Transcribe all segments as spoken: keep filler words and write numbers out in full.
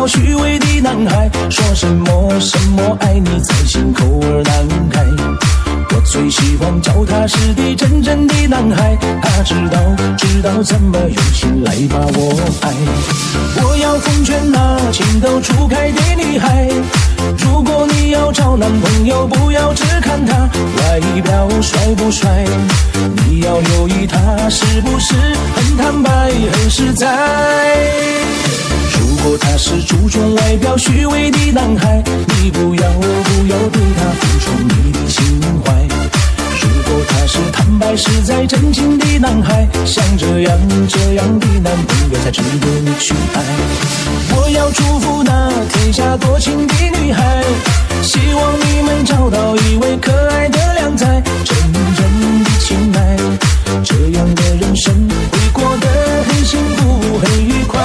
虚伪的男孩，说什么什么爱你在心口儿难开。我最喜欢脚踏实地真正的男孩，他知道知道怎么用心来把我爱。我要奉劝那情窦初开的女孩，如果你要找男朋友，不要只看他外表帅不帅，你要留意他是不是很坦白很实在。如果他是注重外表虚伪的男孩，你不要不要对他付出你的情怀。如果他是坦白实在真情的男孩，像这样这样的男朋友才值得你去爱。我要祝福那天下多情的女孩，希望你们找到一位可爱的良才，真正的情爱，这样的人生会过得很幸福很愉快。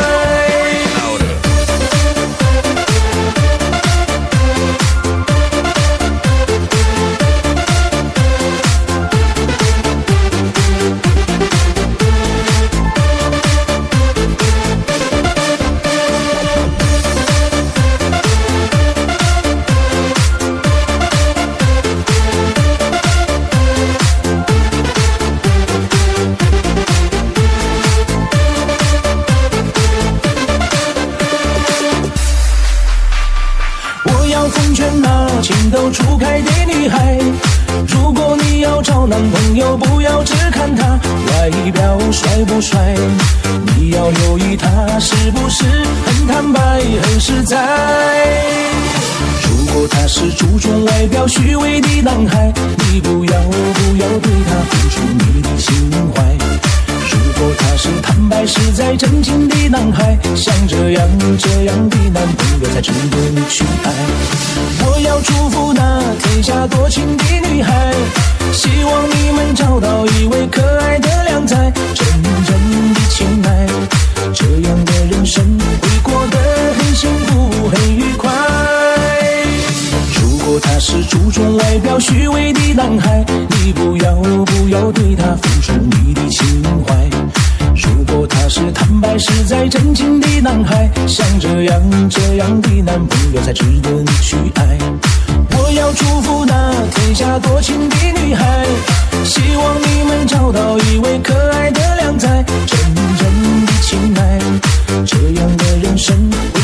情窦初开的女孩，如果你要找男朋友，不要只看他外表帅不帅，你要留意他是不是很坦白很实在。如果他是注重外表虚伪的男孩，你不要不要对他付出你的情怀。如果他是坦白实在真情的男孩，像这样这样的男朋友才值得你去爱。我要祝福那天下多情的女孩，希望你们找到一位可爱的良才，真正的情爱，这样的人生会过得很幸福很愉快。如果他是注重外表虚伪的男孩，你不要不要对他付出你的情怀。如果他是坦白实在真情的男孩，像这样这样的男朋友才值得你去爱。我要祝福那天下多情的女孩，希望你们找到一位可爱的良才，真正的情爱，这样的人生